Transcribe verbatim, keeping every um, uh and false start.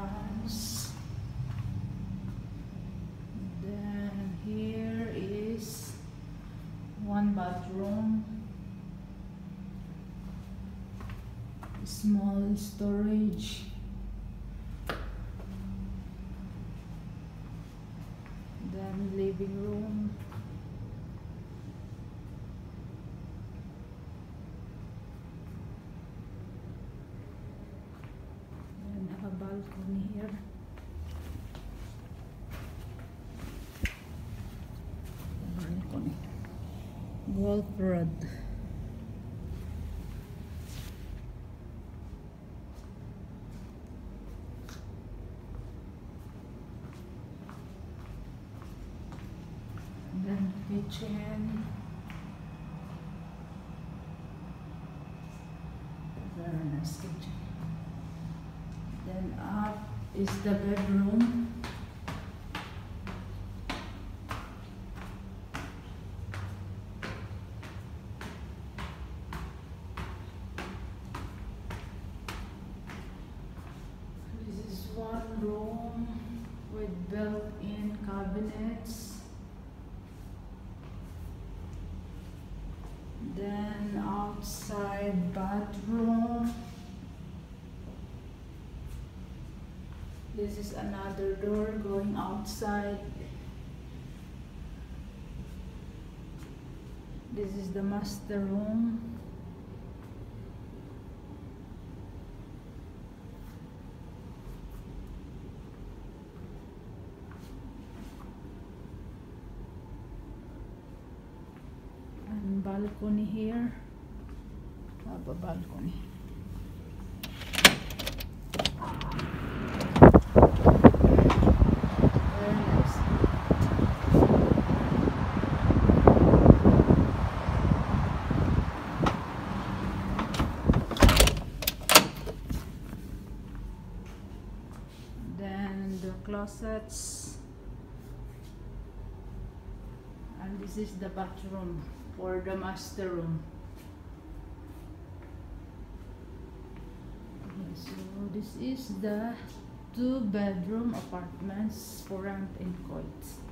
entrance. Then here is one bathroom, small storage, then living room, then a balcony here. Balcony, golf rod. Then kitchen, very nice kitchen. Then up is the bedroom. This is one room with built-in cabinets. Then outside bathroom. This is another door going outside. This is the master room. And balcony here. Have a balcony. Very nice. Then the closets. And this is the bathroom for the master room. Okay, so this is the two bedroom apartments for rent in Kuwait.